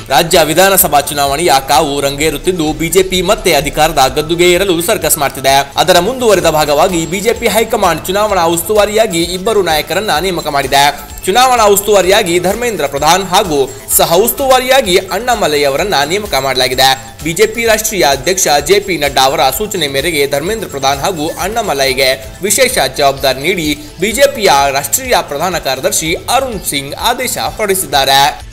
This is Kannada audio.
ರಾಜ್ಯ ವಿಧಾನಸಭಾ ಚುನಾವಣೆಯ ಕಾವು ರಂಗೇರುತ್ತಿದ್ದು ಬಿಜೆಪಿ ಮತ್ತೆ ಅಧಿಕಾರದ ಗದ್ದುಗೆ ಏರಲು ಸರ್ಕಸ್ ಮಾಡ್ತಿದೆ. ಅದರ ಮುಂದುವರೆದ ಭಾಗವಾಗಿ ಬಿಜೆಪಿ ಹೈಕಮಾಂಡ್ ಚುನಾವಣಾ ಉಸ್ತುವಾರಿಯಾಗಿ ಇಬ್ಬರು ನಾಯಕರನ್ನ ನೇಮಕ ಮಾಡಿದೆ. ಚುನಾವಣಾ ಉಸ್ತುವಾರಿಯಾಗಿ ಧರ್ಮೇಂದ್ರ ಪ್ರಧಾನ್ ಹಾಗೂ ಸಹ ಉಸ್ತುವಾರಿಯಾಗಿ ಅಣ್ಣಾಮಲೈ ಅವರನ್ನ ನೇಮಕ ಮಾಡಲಾಗಿದೆ. ಬಿಜೆಪಿ ರಾಷ್ಟ್ರೀಯ ಅಧ್ಯಕ್ಷ ಜೆಪಿ ನಡ್ಡಾ ಅವರ ಸೂಚನೆ ಮೇರೆಗೆ ಧರ್ಮೇಂದ್ರ ಪ್ರಧಾನ್ ಹಾಗೂ ಅಣ್ಣಾಮಲೈಗೆ ವಿಶೇಷ ಜವಾಬ್ದಾರಿ ನೀಡಿ ಬಿಜೆಪಿಯ ರಾಷ್ಟ್ರೀಯ ಪ್ರಧಾನ ಕಾರ್ಯದರ್ಶಿ ಅರುಣ್ ಸಿಂಗ್ ಆದೇಶ ಹೊರಡಿಸಿದ್ದಾರೆ.